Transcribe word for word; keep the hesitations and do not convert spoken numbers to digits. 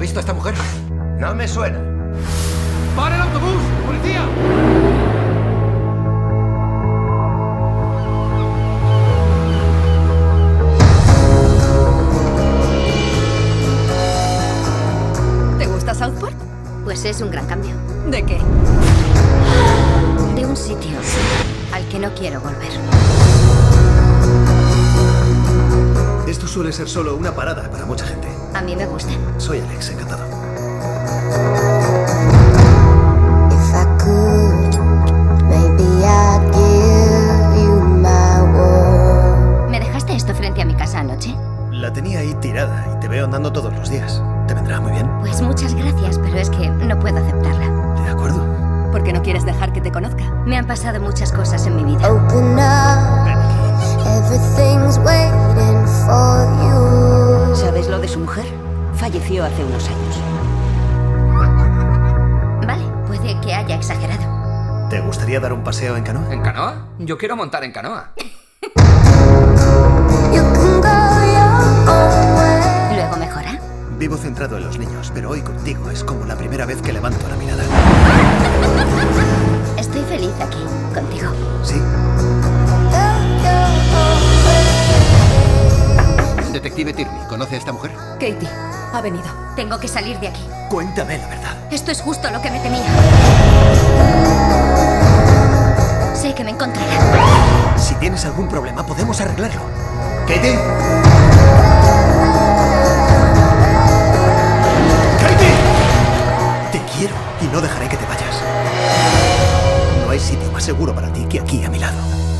visto a esta mujer? No me suena. ¡Para el autobús! ¡Policía! ¿Te gusta Southport? Pues es un gran cambio. ¿De qué? De un sitio al que no quiero volver. Esto suele ser solo una parada para mucha gente. A mí me gusta. Soy Alex, encantado. If I could, maybe I'd give you my world. ¿Me dejaste esto frente a mi casa anoche? La tenía ahí tirada y te veo andando todos los días. ¿Te vendrá muy bien? Pues muchas gracias, pero es que no puedo aceptarla. De acuerdo. ¿Por qué no quieres dejar que te conozca? Me han pasado muchas cosas en mi vida. Open up, everything's waiting for you. ¿Sabes lo de su mujer? Falleció hace unos años. Vale, puede que haya exagerado. ¿Te gustaría dar un paseo en canoa? ¿En canoa? Yo quiero montar en canoa. You can go your own way. ¿Luego mejora? Vivo centrado en los niños, pero hoy contigo es como la primera vez que levanto la mirada. Estoy feliz aquí, contigo. ¿Sí? Go your own way. Detective Tierney, ¿conoce a esta mujer? Katie, ha venido. Tengo que salir de aquí. Cuéntame la verdad. Esto es justo lo que me temía. Sé que me encontrará. Si tienes algún problema, podemos arreglarlo. ¿Katie? ¡Katie! Te quiero y no dejaré que te vayas. No hay sitio más seguro para ti que aquí a mi lado.